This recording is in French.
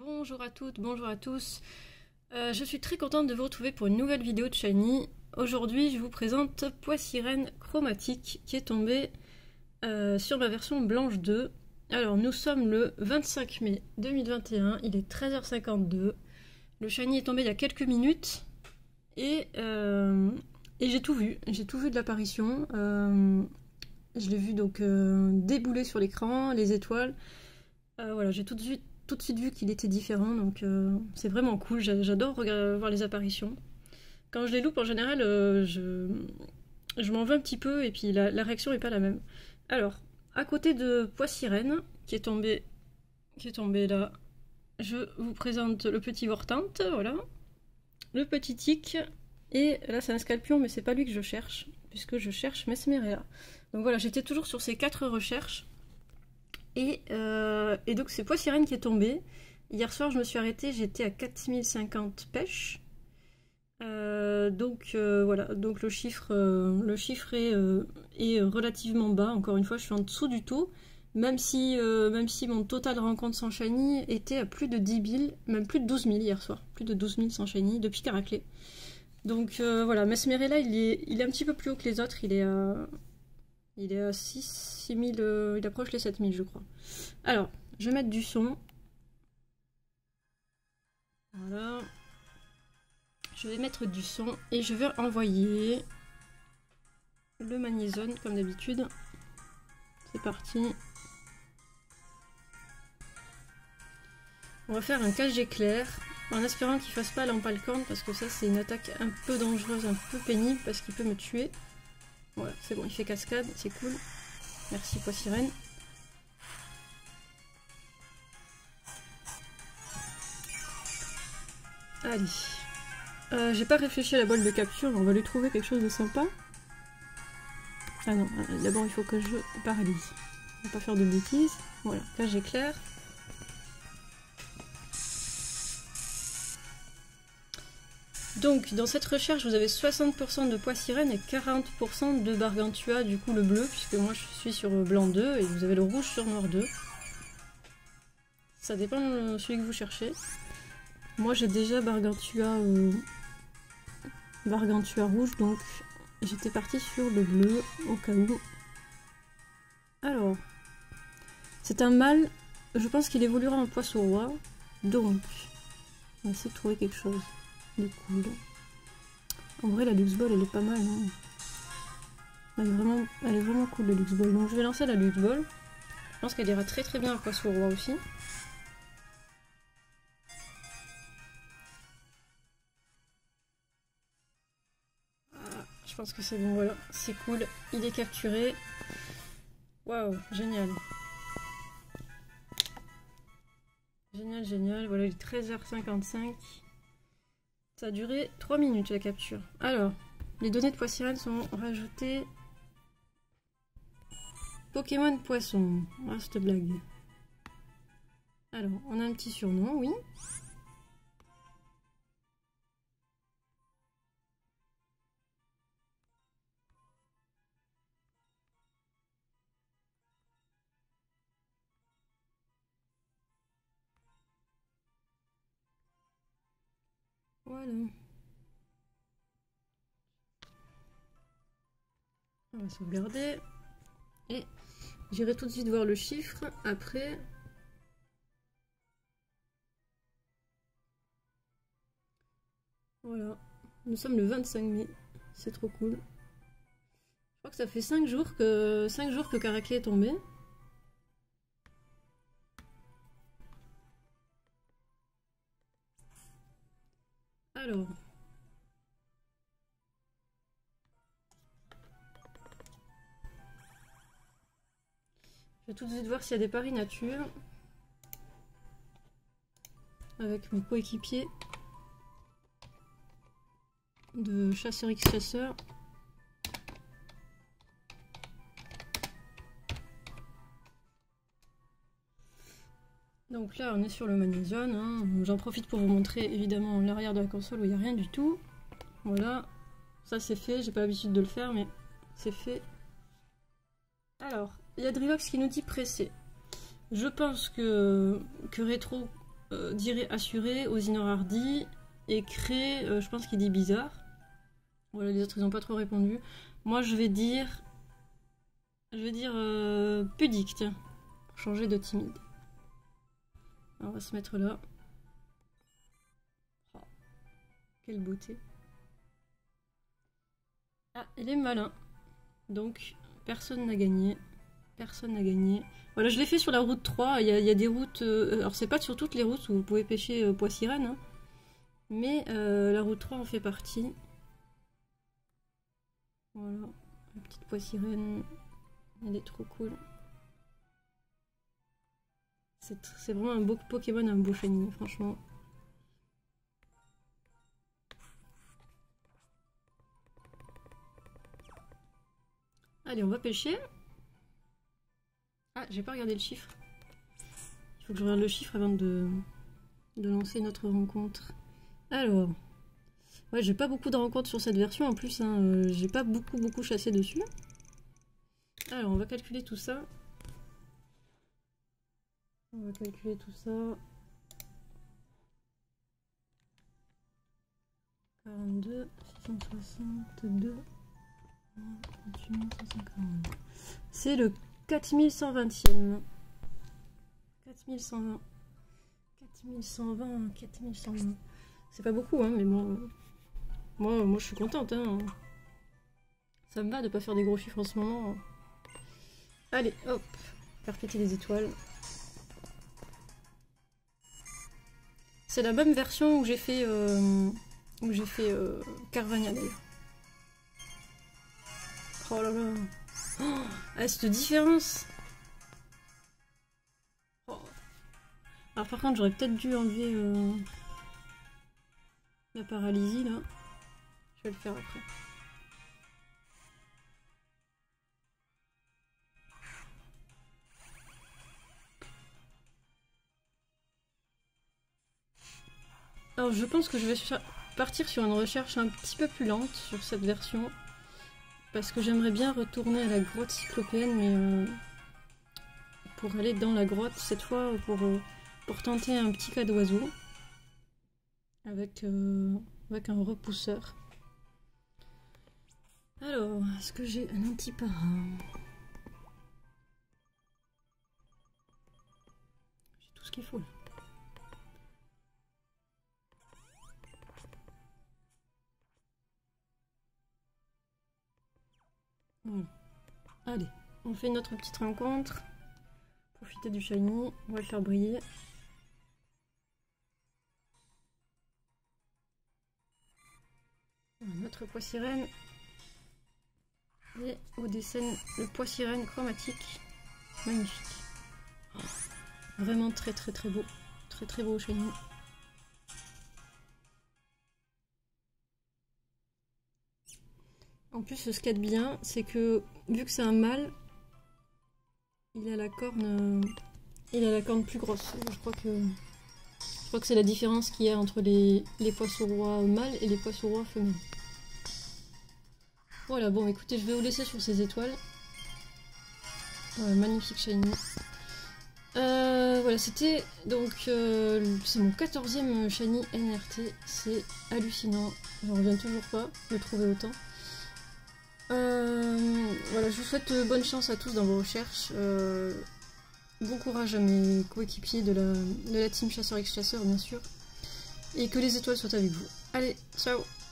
Bonjour à toutes, bonjour à tous. Je suis très contente de vous retrouver pour une nouvelle vidéo de Shiny. Aujourd'hui, je vous présente Poissirène chromatique qui est tombée sur ma version blanche 2. Alors, nous sommes le 25 mai 2021, il est 13h52. Le Shiny est tombé il y a quelques minutes et j'ai tout vu. J'ai tout vu de l'apparition. Je l'ai vu donc débouler sur l'écran, les étoiles. Voilà, j'ai tout de suite vu qu'il était différent, donc c'est vraiment cool. J'adore voir les apparitions. Quand je les loupe, en général, je m'en veux un petit peu et puis la réaction n'est pas la même. Alors, à côté de Poissirène, qui est tombé là, je vous présente le petit Vortante, voilà, le petit Tic, et là c'est un Scalpion, mais c'est pas lui que je cherche, puisque je cherche Mesmerella. Donc voilà, j'étais toujours sur ces 4 recherches. Et donc c'est Poissirène qui est tombé. Hier soir je me suis arrêtée, j'étais à 4050 pêches. Voilà, donc le chiffre est relativement bas. Encore une fois, je suis en dessous du taux. Même si mon total rencontre sans Shiny était à plus de 10 000, même plus de 12 000 hier soir. Plus de 12 000 sans Shiny depuis Caraclé. Donc voilà, Mesmerella il est un petit peu plus haut que les autres, il est à 6 000, il approche les 7 000 je crois. Alors, je vais mettre du son. Voilà. Je vais mettre du son et je vais envoyer le magnézone comme d'habitude. C'est parti. On va faire un cage éclair en espérant qu'il fasse pas l'empalcorne parce que ça c'est une attaque un peu dangereuse, un peu pénible parce qu'il peut me tuer. Voilà, c'est bon, il fait cascade, c'est cool. Merci Poissirène. Allez. J'ai pas réfléchi à la boîte de capture, on va lui trouver quelque chose de sympa. Ah non, d'abord il faut que je paralyse. On va pas faire de bêtises. Voilà, cage éclair. Donc, dans cette recherche, vous avez 60% de Poissirène et 40% de Bargantua, du coup le bleu, puisque moi je suis sur blanc 2 et vous avez le rouge sur noir 2. Ça dépend de celui que vous cherchez. Moi j'ai déjà Bargantua rouge, donc j'étais partie sur le bleu au cas où. Alors, c'est un mâle, je pense qu'il évoluera en poisson roi, donc on va essayer de trouver quelque chose de cool. En vrai la Luxe Ball elle est pas mal, hein. Elle est vraiment cool la Luxe Ball, donc je vais lancer la Luxe Ball. Je pense qu'elle ira très très bien à poisson roi aussi. Je pense que c'est bon, voilà, c'est cool, il est capturé. Waouh, génial. Génial, génial, voilà, il est 13h55. Ça a duré 3 minutes la capture. Alors, les données de Poissirène sont rajoutées. Pokémon Poisson. Ah, cette blague. Alors, on a un petit surnom, oui. Voilà. On va sauvegarder. Et j'irai tout de suite voir le chiffre après. Voilà. Nous sommes le 25 mai. C'est trop cool. Je crois que ça fait 5 jours que Caraclé est tombé. Alors. Je vais tout de suite voir s'il y a des paris nature. Avec mes coéquipiers de Chasseur X Chasseur. Donc là on est sur le magnésium, hein. J'en profite pour vous montrer évidemment l'arrière de la console où il n'y a rien du tout. Voilà, ça c'est fait, j'ai pas l'habitude de le faire mais c'est fait. Alors, il y a Drivox qui nous dit pressé. Je pense que Rétro dirait assuré, Osinor hardi, et cré, je pense qu'il dit bizarre. Voilà, les autres ils n'ont pas trop répondu. Moi je vais dire pudique, tiens, pour changer de timide. Alors, on va se mettre là. Oh, quelle beauté. Ah, il est malin. Donc, personne n'a gagné. Personne n'a gagné. Voilà, je l'ai fait sur la route 3. Il y a des routes... alors, c'est pas sur toutes les routes où vous pouvez pêcher pois-sirène. Hein, mais la route 3 en fait partie. Voilà, la petite pois-sirène. Elle est trop cool. C'est vraiment un beau Pokémon, un beau shiny, franchement. Allez, on va pêcher. Ah, j'ai pas regardé le chiffre. Il faut que je regarde le chiffre avant de lancer notre rencontre. Alors, ouais, j'ai pas beaucoup de rencontres sur cette version en plus. Hein, j'ai pas beaucoup chassé dessus. Alors, on va calculer tout ça. On va calculer tout ça. 42, 662, 540. C'est le 4120e. 4120. 4120, 4120. C'est pas beaucoup, hein, mais bon. Moi, je suis contente. Hein. Ça me va de pas faire des gros chiffres en ce moment. Allez, hop. Faire péter les étoiles. C'est la même version où j'ai fait Carvania d'ailleurs. Oh là là. Oh, ah, cette différence. Oh. Alors par contre j'aurais peut-être dû enlever la paralysie là. Je vais le faire après. Alors je pense que je vais partir sur une recherche un petit peu plus lente sur cette version. Parce que j'aimerais bien retourner à la grotte cyclopéenne, mais pour aller dans la grotte, cette fois pour tenter un petit cas d'oiseau. Avec un repousseur. Alors, est-ce que j'ai un antiparin? J'ai tout ce qu'il faut là. Voilà. Allez, on fait notre petite rencontre. Profiter du shiny, on va le faire briller. Voilà, notre pois-sirène. Et au dessin, le pois-sirène chromatique. Magnifique. Oh, vraiment très beau. Très beau shiny. En plus, ce qu'il y a de bien, c'est que vu que c'est un mâle, il a la corne plus grosse. Je crois que c'est la différence qu'il y a entre les poisson-rois mâles et les poisson-rois femelles. Voilà, bon, écoutez, je vais vous laisser sur ces étoiles. Voilà, magnifique shiny. Voilà, c'était donc c'est mon 14e shiny NRT. C'est hallucinant. J'en reviens toujours pas de trouver autant. Voilà, je vous souhaite bonne chance à tous dans vos recherches. Bon courage à mes coéquipiers de la team Chasseur X Chasseur, bien sûr. Et que les étoiles soient avec vous. Allez, ciao!